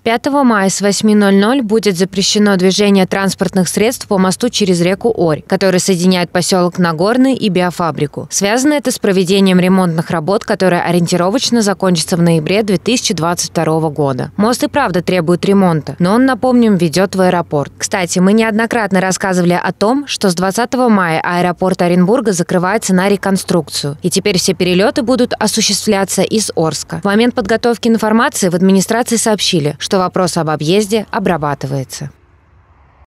5 мая с 8:00 будет запрещено движение транспортных средств по мосту через реку Орь, который соединяет поселок Нагорный и биофабрику. Связано это с проведением ремонтных работ, которые ориентировочно закончатся в ноябре 2022 года. Мост и правда требует ремонта, но он, напомним, ведет в аэропорт. Кстати, мы неоднократно рассказывали о том, что с 20 мая аэропорт Оренбурга закрывается на реконструкцию, и теперь все перелеты будут осуществляться из Орска. В момент подготовки информации в администрации сообщили, что вопрос об объезде обрабатывается.